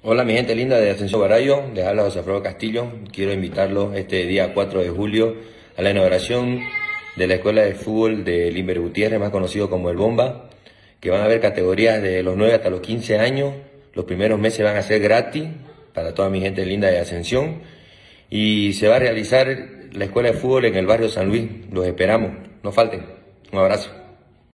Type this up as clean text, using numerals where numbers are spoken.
Hola mi gente linda de Ascensión Barayo, les habla José Alfredo Castillo. Quiero invitarlos este día 4 de julio a la inauguración de la Escuela de Fútbol de Limber Gutiérrez, más conocido como El Bomba, que van a haber categorías de los 9 hasta los 15 años. Los primeros meses van a ser gratis para toda mi gente linda de Ascensión y se va a realizar la Escuela de Fútbol en el barrio San Luis. Los esperamos, no falten. Un abrazo.